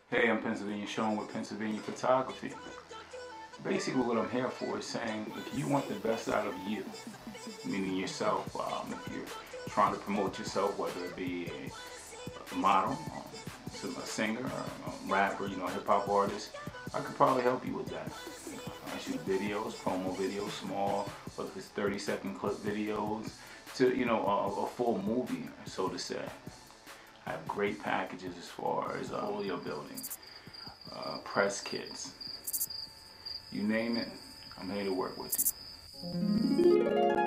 Hey, I'm Pennsylvania Sean with Pennsylvania Photography. Basically what I'm here for is saying if you want the best out of you, meaning yourself, if you're trying to promote yourself, whether it be a model, a singer, a rapper, hip hop artist, I could probably help you with that. I shoot videos, promo videos, small, whether it's 30-second clip videos, to a full movie, so to say. I have great packages as far as portfolio building, press kits, you name it, I'm here to work with you.